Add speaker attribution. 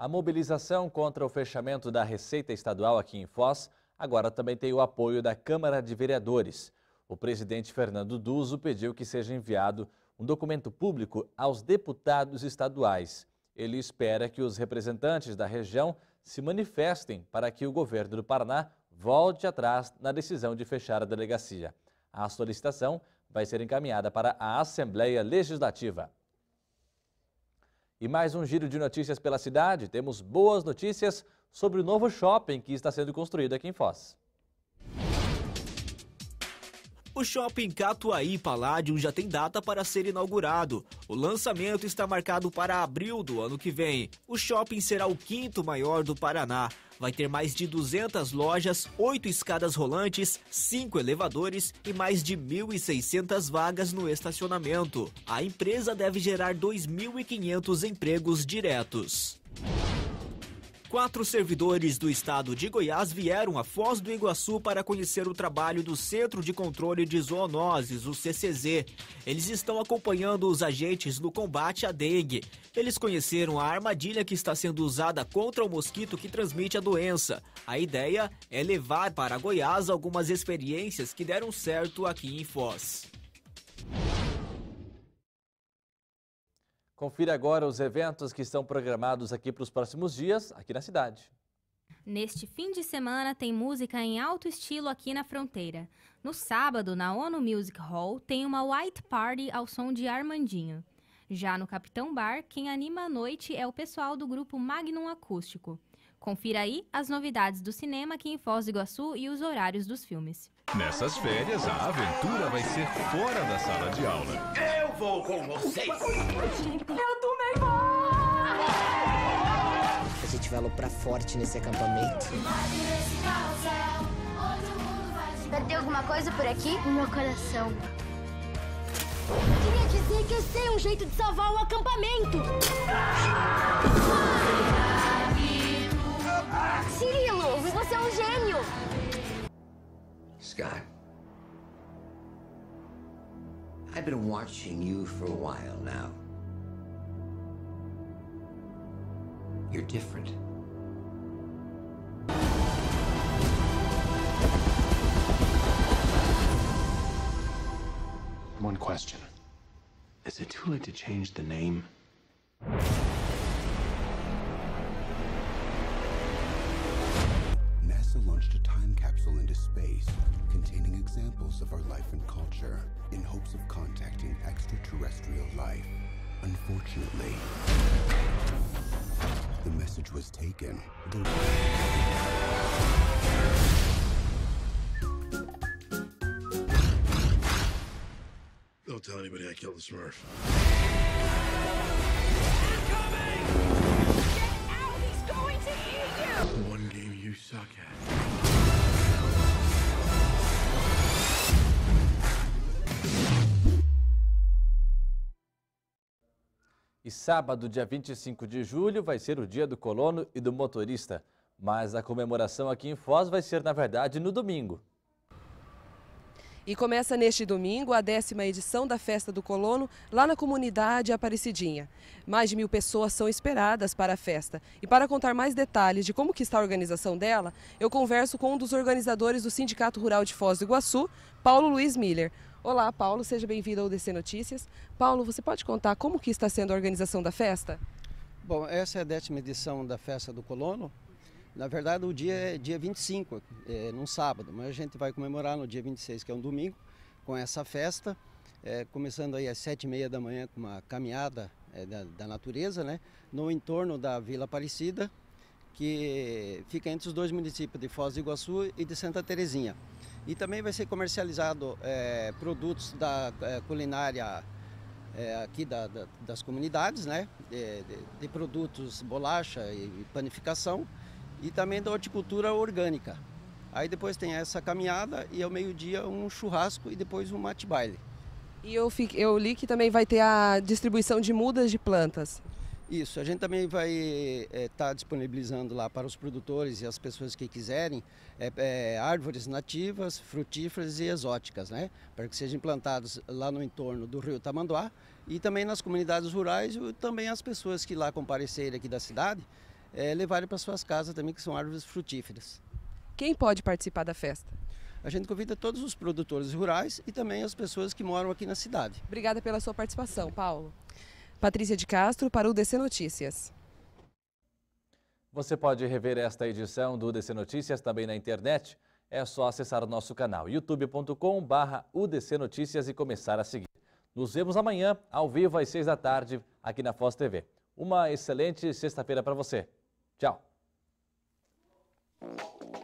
Speaker 1: A mobilização contra o fechamento da Receita Estadual aqui em Foz agora também tem o apoio da Câmara de Vereadores. O presidente Fernando Duso pediu que seja enviado um documento público aos deputados estaduais. Ele espera que os representantes da região se manifestem para que o governo do Paraná volte atrás na decisão de fechar a delegacia. A solicitação vai ser encaminhada para a Assembleia Legislativa. E mais um giro de notícias pela cidade. Temos boas notícias sobre o novo shopping que está sendo construído aqui em Foz.
Speaker 2: O Shopping Catuaí Palladium já tem data para ser inaugurado. O lançamento está marcado para abril do ano que vem. O shopping será o 5º maior do Paraná. Vai ter mais de 200 lojas, 8 escadas rolantes, 5 elevadores e mais de 1.600 vagas no estacionamento. A empresa deve gerar 2.500 empregos diretos. 4 servidores do estado de Goiás vieram a Foz do Iguaçu para conhecer o trabalho do Centro de Controle de Zoonoses, o CCZ. Eles estão acompanhando os agentes no combate à dengue. Eles conheceram a armadilha que está sendo usada contra o mosquito que transmite a doença. A ideia é levar para Goiás algumas experiências que deram certo aqui em Foz.
Speaker 1: Confira agora os eventos que estão programados aqui para os próximos dias, aqui na cidade.
Speaker 3: Neste fim de semana tem música em alto estilo aqui na fronteira. No sábado, na ONU Music Hall, tem uma White Party ao som de Armandinho. Já no Capitão Bar, quem anima a noite é o pessoal do grupo Magnum Acústico. Confira aí as novidades do cinema aqui em Foz do Iguaçu e os horários dos filmes.
Speaker 4: Nessas férias, a aventura vai ser fora da sala de aula.
Speaker 5: Eu vou com vocês!
Speaker 6: Eu também vou!
Speaker 7: A gente vai aloprar forte nesse acampamento.
Speaker 8: Perdeu alguma coisa por aqui?
Speaker 6: No meu coração.
Speaker 8: Queria dizer que eu sei um jeito de salvar o acampamento! Cirilo, você é um gênio!
Speaker 5: Scott, I've been watching you for a while now. You're different.
Speaker 9: One question. Is it too late to change the name?
Speaker 10: NASA launched a time capsule into space containing examples of our life and culture in hopes of contacting extraterrestrial life. Unfortunately, the message was taken.
Speaker 11: Don't tell anybody I killed the Smurf. One game you suck at.
Speaker 1: E sábado, dia 25 de julho, vai ser o dia do colono e do motorista. Mas a comemoração aqui em Foz vai ser, na verdade, no domingo.
Speaker 12: E começa neste domingo a 10ª edição da Festa do Colono, lá na comunidade Aparecidinha. Mais de 1.000 pessoas são esperadas para a festa. E para contar mais detalhes de como que está a organização dela, eu converso com um dos organizadores do Sindicato Rural de Foz do Iguaçu, Paulo Luiz Miller. Olá, Paulo, seja bem-vindo ao DC Notícias. Paulo, você pode contar como que está sendo a organização da festa?
Speaker 13: Bom, essa é a 10ª edição da Festa do Colono. Na verdade, o dia é dia 25, num sábado, mas a gente vai comemorar no dia 26, que é um domingo, com essa festa, começando aí às 7h30 da manhã com uma caminhada da natureza, né, no entorno da Vila Aparecida, que fica entre os dois municípios de Foz do Iguaçu e de Santa Terezinha. E também vai ser comercializado produtos da culinária aqui das comunidades, né, de produtos bolacha e panificação, e também da horticultura orgânica. Aí depois tem essa caminhada e ao meio-dia um churrasco e depois um mate-baile.
Speaker 12: E eu li que também vai ter a distribuição de mudas de plantas.
Speaker 13: Isso, a gente também vai estar disponibilizando lá para os produtores e as pessoas que quiserem árvores nativas, frutíferas e exóticas, né? Para que sejam plantadas lá no entorno do rio Tamanduá e também nas comunidades rurais e também as pessoas que lá comparecerem aqui da cidade levarem para suas casas também, que são árvores frutíferas.
Speaker 12: Quem pode participar da festa?
Speaker 13: A gente convida todos os produtores rurais e também as pessoas que moram aqui na cidade.
Speaker 12: Obrigada pela sua participação, Paulo. Patrícia de Castro para o DC Notícias.
Speaker 1: Você pode rever esta edição do DC Notícias também na internet. É só acessar o nosso canal youtube.com/UDC Notícias e começar a seguir. Nos vemos amanhã, ao vivo às 6 da tarde, aqui na Foz TV. Uma excelente sexta-feira para você. Tchau.